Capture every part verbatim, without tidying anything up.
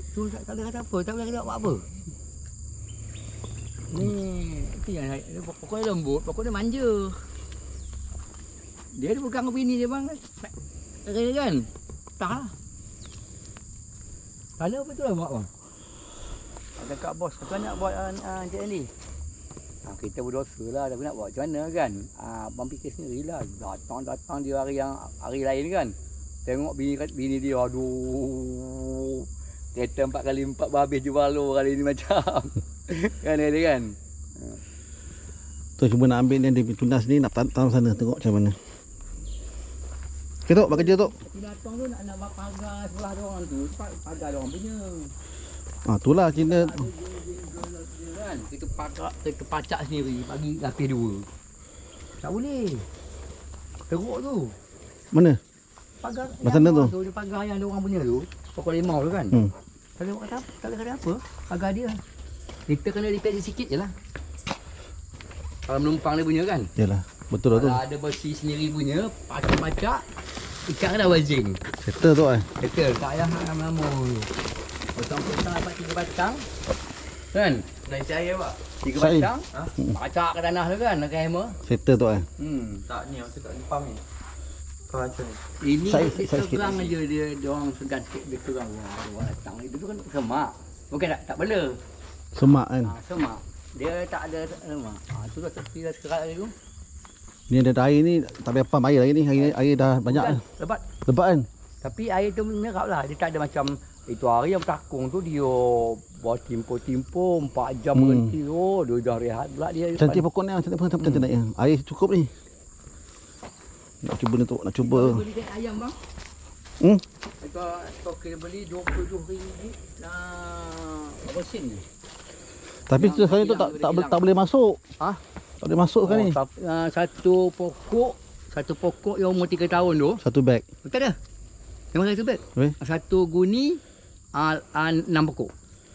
Tu tak, tak boleh kata apa, tak boleh kata buat apa. Ni, itu yang dia pokoknya lembut, pokoknya manja. Dia ada pegang bini dia bang. Kira kan? Tak lah. Kalau betul lah buat bang. Ada kat bos, kata nak buat uh, uh, macam ni. Ha, kita berdosa lah, tapi nak buat macam mana kan? Ha, abang fikir sendirilah. Datang-datang dia hari yang hari lain kan. Tengok bini bini dia, aduh. Kereta empat kali empat habis jual lo kali ni macam. Kan dia kan? Tu cuba nak ambil ni, dia tunas ni nak tanam sana, tengok macam mana. Okay Tok, buat kerja Tok. Datang tu nak nak buat pagar sebelah dia orang tu, pagar dia orang punya. Ah, itulah Cina. Kan? Kita pagar, kita pacak sendiri, bagi lapis dua. Tak boleh. Teruk tu. Mana? Pagar Macam mana tu? tu? Dia pagar yang dia orang punya tu, pokok limau tu kan. Hmm. Tak boleh kata apa, tak boleh kata apa. Pagar dia. Kita kena repair sikit je lah. Kalau menumpang dia punya kan. Yalah, betul lah tu. Kalau ada bersih sendiri punya, pacak-pacak, ikan kena wajing. Settle tu eh. Betul, tak payah lama-lama tu. Potong-potong dapat tiga batang. Kan? Naik saya pak. Tiga Saya. batang, ha? Pacak ke tanah tu kan, nak hammer. Settle tu eh. Hmm. Tak ni, aku tak limpam ni. Kau macam ni. Ini Saya- dia saya sikit. terang aja dia, dia orang segan sikit dia terang. Wah, orang datang. Itu tu kan semak. Bukan tak, tak bela. Semak kan. Ha, semak. Dia tak ada semak. Ha, tu dah tepi dah sekerat tu. Ni ada air ni, tak payah pam air lagi ni. Air, air dah banyak Bukan, dah. lebat. Lebat kan. Tapi air tu menyerap lah. Dia tak ada macam itu hari yang bertakung tu dia buat timpo-timpo empat jam Hmm. berhenti. Oh, dia dah rehat pula dia. Cantik pokok ni, cantik pokok cantik naik. Air cukup ni. Nak cuba ni Tok, nak cuba. Kita beli ayam bang. Hmm. Kita stok kita beli dua puluh tujuh ringgit lah. Berapa sen ni? Tapi tu sekarang tu tak tak, tak boleh masuk. Ha? Tak boleh masuk kan ni. Oh, tap- uh, satu pokok, satu pokok yang umur tiga tahun tu. Satu beg. Betul dah. Memang satu beg. Habis? Satu guni uh, uh, enam pokok.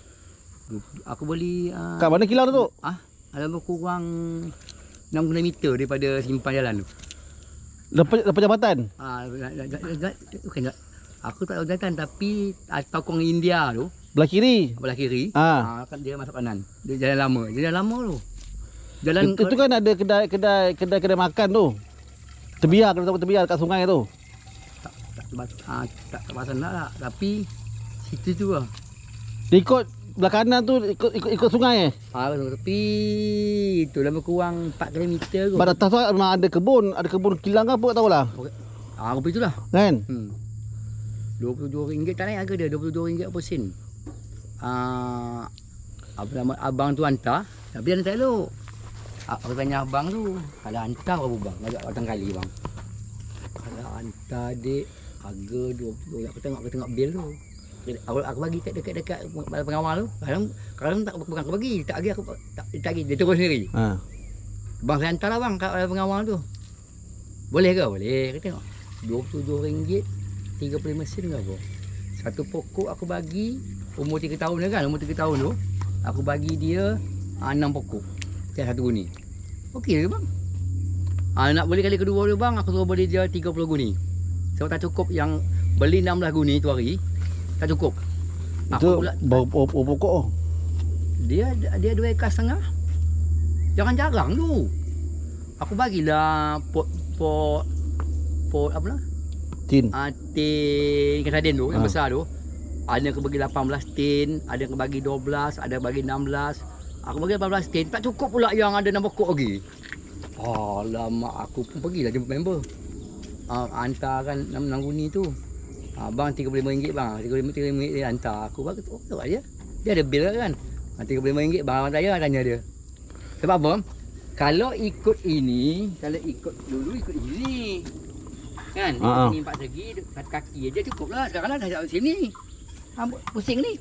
Aku beli uh, Kat mana kilang tu Tok? ah, ada lebih kurang enam kilometer daripada simpan jalan tu. Lepas lepas jabatan. Ah, bukan tak. Aku tak tahu jatan tapi ah, tokong India tu Belah kiri. belah kiri. Ah. Ah, kan dia masuk kanan. Dia jalan lama. Dia jalan lama tu. Jalan Itu, itu kan ada kedai kedai kedai kedai makan tu. Terbiar, kalau tahu terbiar dekat sungai tu. tak tak tak, ah, tak, tak pasal nak lah. Tapi situ tu lah. Dia ikut belah kanan tu ikut ikut, ikut sungai eh. Ah, tapi itu lebih kurang empat kilometer tu. Pada atas tu memang ada kebun, ada kebun kilang ke apa tak tahulah. Ah, rupa itulah. Kan? Hmm. dua puluh dua ringgit tak naik harga dia, dua puluh dua ringgit apa sen. Ah, apa nama abang tu hantar, tapi dia tak elok. Ah, aku tanya abang tu, kalau hantar berapa bang? Agak datang kali bang. Kalau hantar dek harga dua puluh, aku tengok aku tengok bil tu. Aku, aku bagi kat dekat-dekat pengawal tu. Kadang kadang tak bukan aku bagi, tak bagi aku tak tak bagi, dia terus sendiri. Ha. Bang saya hantar lah bang kat pengawal tu. Boleh ke? Boleh. Kita tengok. dua puluh dua ringgit tiga puluh lima sen ke apa. Satu pokok aku bagi umur tiga tahun dia kan, umur tiga tahun tu. Aku bagi dia enam pokok. Setiap satu guni. Okey ke bang? Ah, nak beli kali kedua dia bang, aku suruh beli dia tiga puluh guni. Sebab tak cukup yang beli enam belas guni tu hari. Tak cukup. Itu berapa pokok oh. Dia dia dua ekar setengah. Jangan jarang tu. Aku bagilah pot pot pot apa lah? Tin. Ah, tin ikan sarden tu, yang Ah. besar tu. Ada yang bagi lapan belas tin, ada yang bagi dua belas, ada yang bagi enam belas. Aku bagi lapan belas tin, tak cukup pula yang ada enam pokok lagi. Alamak, aku pun pergilah jumpa member. Ah, hantarkan enam enam guni tu. Ah, bang tiga puluh lima ringgit bang, tiga puluh lima ringgit dia hantar. Aku bagi tu, oh, dia. Dia ada bil kan. Ah, tiga puluh lima ringgit bang saya tanya dia. Sebab apa? Kalau ikut ini, kalau ikut dulu ikut ini. Kan? Ha, ha. Ini empat segi, satu kaki aja cukup lah. Sekarang lah dah sini. Ha, pusing ni.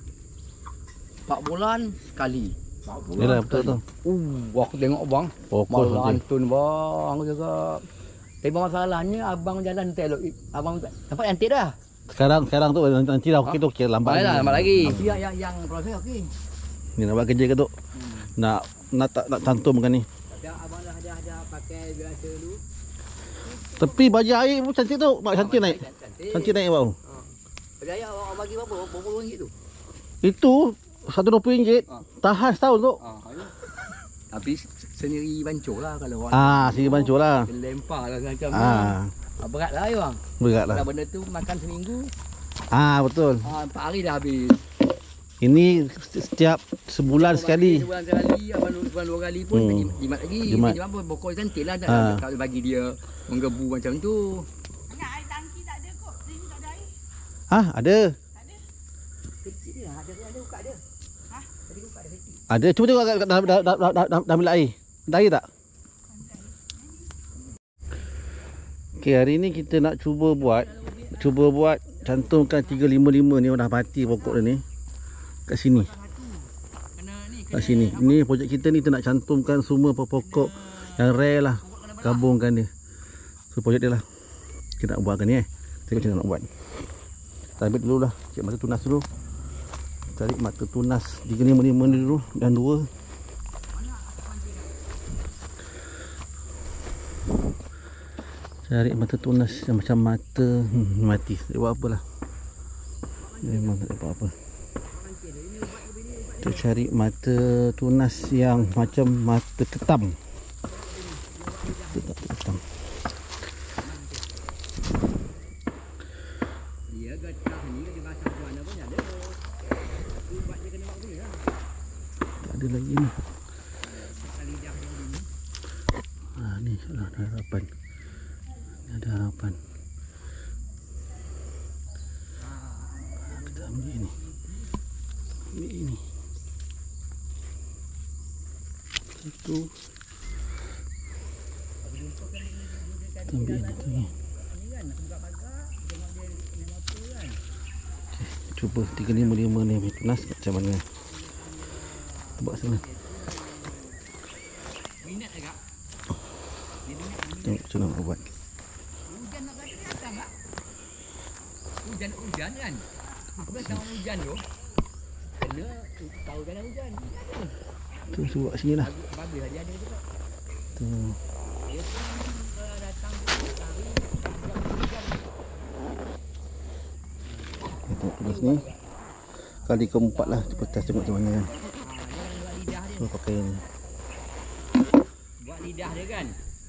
empat bulan sekali. empat bulan Yalah betul tu. Uh, aku tengok bang. Pokok Malah saja. antun bang, aku cakap. Tapi masalahnya abang jalan tak elok. Abang dapat antik dah. Sekarang sekarang tu nanti dah okey tu okey lambat. Baiklah, lambat lagi. Tapi yang yang, yang proses okey. Ni nak buat kerja ke tu? Hmm. Nak nak tak nak cantumkan ni. Dah abang dah dah dah pakai biasa dulu. Tepi baju air pun cantik tu. Mak cantik naik. Cantik. Cantik naik bau. Ha. Berjaya awak bagi berapa? Berapa ringgit tu? Itu seratus dua puluh ringgit. Ah. Tahan setahun tu. Ah, ya. Tapi sendiri bancur lah kalau orang. Ah, sini bancur lah. Dia lempar lah macam ni. Ah, Ah, berat lah ya bang. berat lah. Kalau benda tu makan seminggu, Ah, betul. ah, empat hari dah habis. Ini setiap sebulan sekali. Sebulan sekali, abang sebulan dua kali pun Hmm. hmm. jimat lagi. Jimat. Jimat pun pokok cantik lah. Tak Ah. kalau bagi dia menggebu macam tu. Banyak air tangki tak ada kok. Sini tak ada air. Ah, ada. Tak ada. Kecil dia, ada ada buka dia. Ha? Tadi buka dia kecil. Ada. Cuba tengok kat dah dah dah dah, dah, dah, dah ambil air. Ada air tak? Okey, hari ni kita nak cuba buat cuba buat cantumkan tiga lima lima ni dah mati pokok dia ni. Kat sini. Kena ni, Kat sini. Ni projek kita ni kita nak cantumkan semua pokok yang rare lah. Gabungkan dia. So projek dia lah. Kita nak buatkan ni eh. Tengok macam mana nak buat. Kita ambil dulu lah. Cik mata tunas dulu. Cari mata tunas tiga lima lima ni dulu. Dan dua. Cari mata tunas yang macam mata hmm, mati. Tak buat apa lah. Memang tak buat apa. Kita cari mata tunas yang macam mata ketam. Mata ketam. dia getah ni dia basah tuan apa ni ada. Ubat dia kena buat ni lah. Tak ada lagi ni. Ha, ni salah ada harapan. Ni ada harapan. Ha, kita ambil ni. Ambil ini. Satu. Kita ambil ini tu ni. Okey, cuba tiga lima lima ni ambil tunas macam mana. Kita buat sana. Minat agak. Tengok macam mana nak buat. Hujan nak kata datang tak? Hujan-hujan kan? Apa sama hujan tu? Kena tahu kena hujan. Tu cuba kat sini lah. Bagus lah dia ada juga. Tu. Dia pun kalau datang hari hujan-hujan. Kita tengok tulis ni. Kali keempat lah. Cuba test tengok macam mana kan. Buat lidah dia. So pakai ni. Buat lidah dia kan?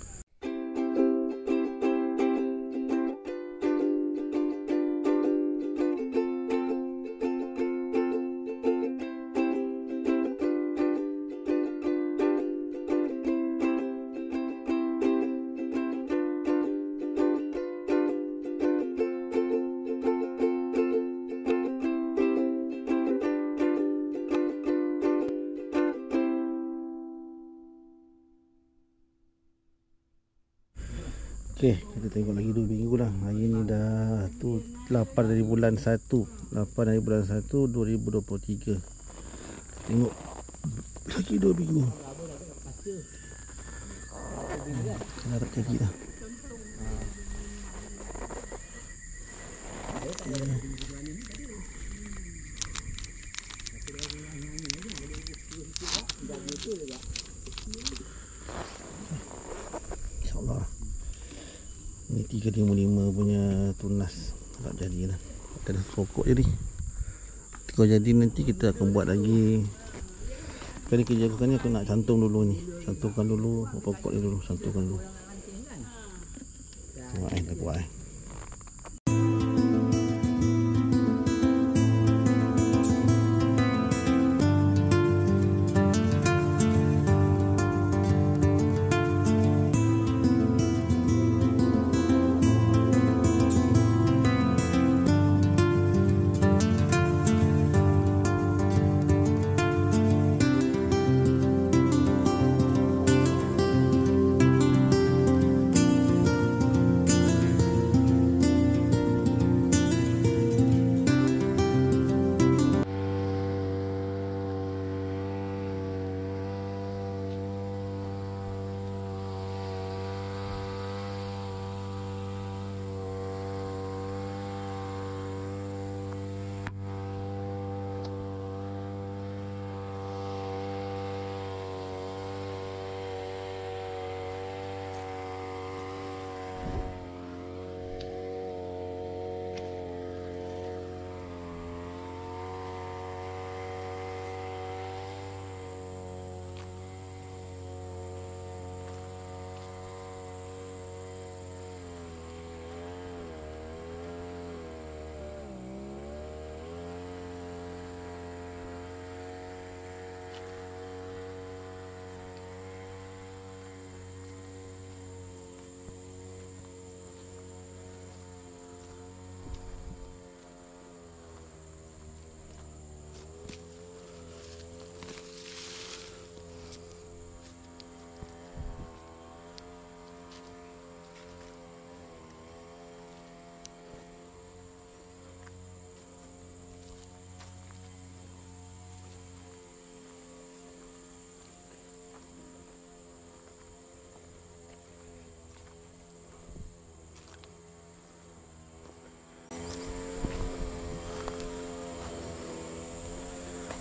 Okey, kita tengok lagi dua minggu lah. Hari ni dah tu lapan dari bulan satu. lapan dari bulan satu dua ribu dua puluh tiga. Tengok lagi dua minggu. Harap jadi dah. InsyaAllah. Ni tiga lima lima punya tunas. Tak jadi lah. Kita dah pokok jadi. Kalau jadi nanti kita akan buat lagi. Kali kerja aku ni aku nak cantum dulu ni. Cantumkan dulu pokok ni dulu. Cantumkan dulu. Tengok eh, dah buat eh.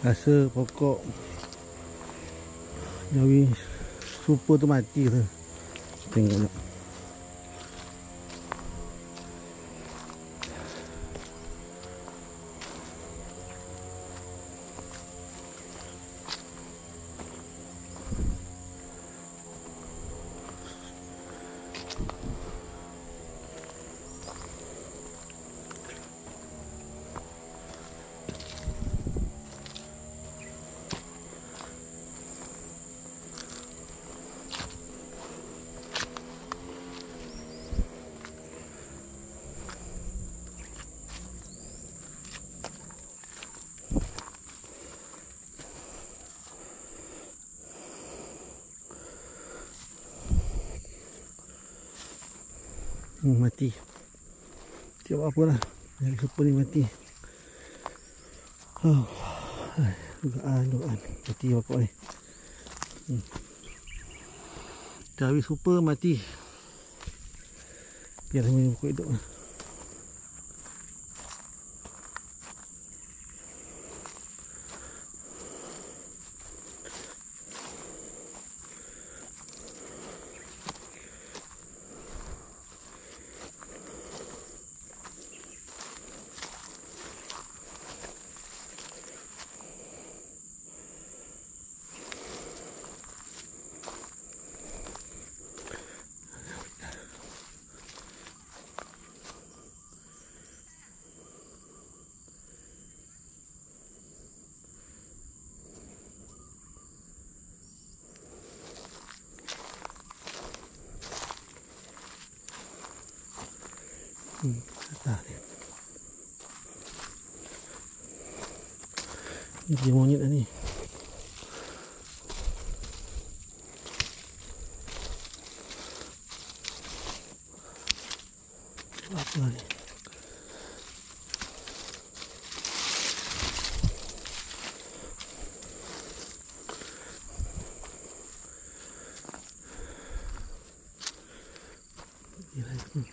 Rasa pokok Jawi super tu mati tu. Tengok nak. Hmm, mati. Tiap apa lah. Yang super ni mati. Oh. Doaan, doaan. Mati pokok ni. Hmm. Jawi super mati. Biar minum pokok hidup lah. Hmm, atas ni. Ni dia monyet dah ni. Apa ni? Gila ni.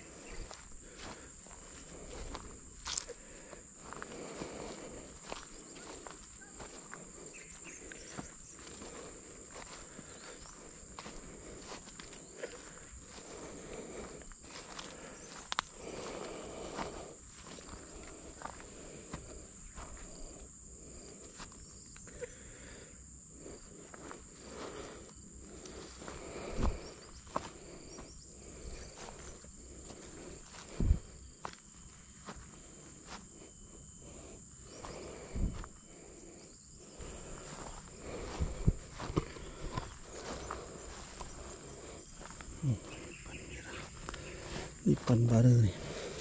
Ipan bara ni.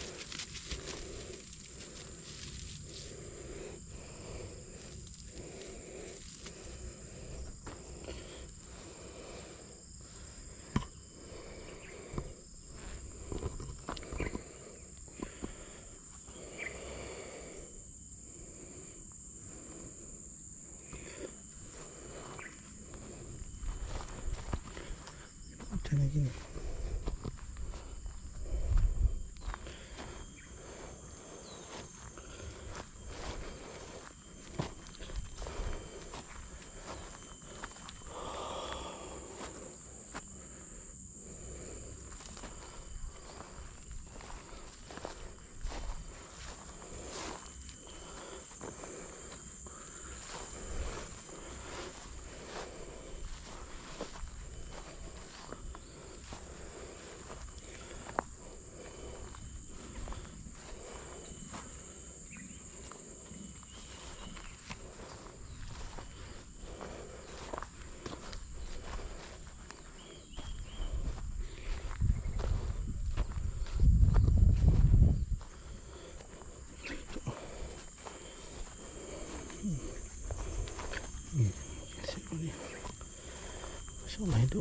Macam lagi ni. Masya Allah itu.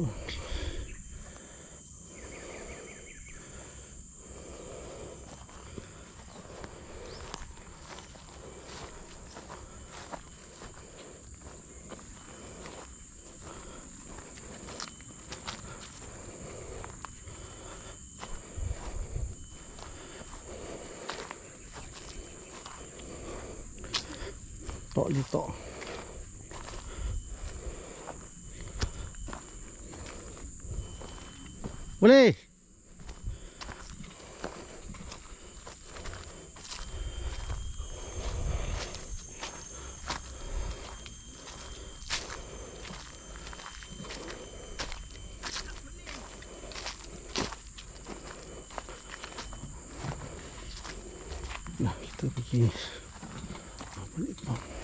Tok di tok. Boleh. Nah, kita pergi balik pam.